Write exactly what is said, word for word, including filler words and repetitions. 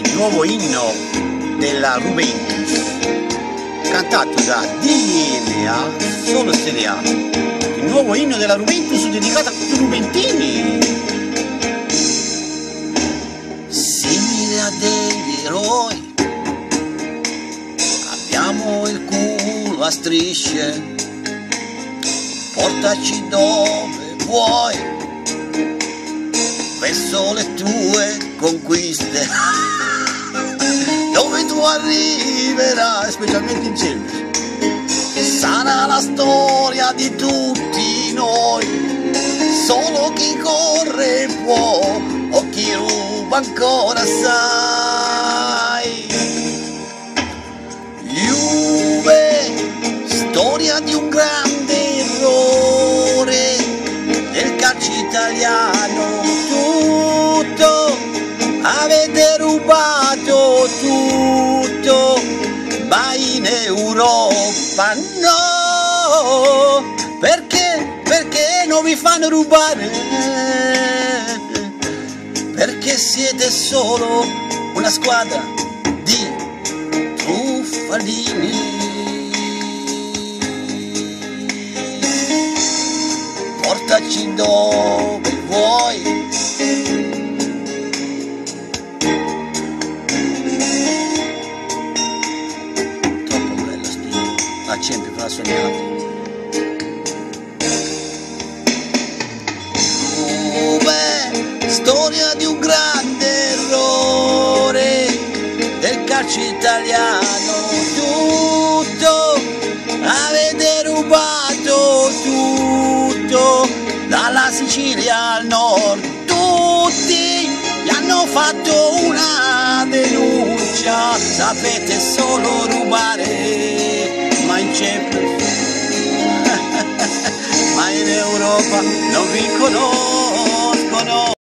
il nuovo inno della Juventus, cantato da D N A Solo Serie A, il nuovo inno della Juventus dedicato a tutti i juventini, simile a degli eroi, abbiamo il culo a strisce, portaci dove vuoi, verso le tue conquiste, dove tu arriverai, specialmente in semplice. Sarà la storia di tutti noi, solo chi corre può, o chi ruba ancora sai. Juve, storia di un grande errore del calcio italiano, tutto, avete rubato tutto, ma in Europa no, perché, perché non vi fanno rubare, perché siete solo una squadra di truffaldini. Portaci dove vuoi, troppo bella sti, la Champions l'ha sognato. Juve, storia di un grande errore del calcio italiano, tutto, avete rubato tutto, dalla Sicilia al nord, tutti gli hanno fatto una denuncia, sapete solo rubare, ma in Champions, ma in Europa non vi conoscono.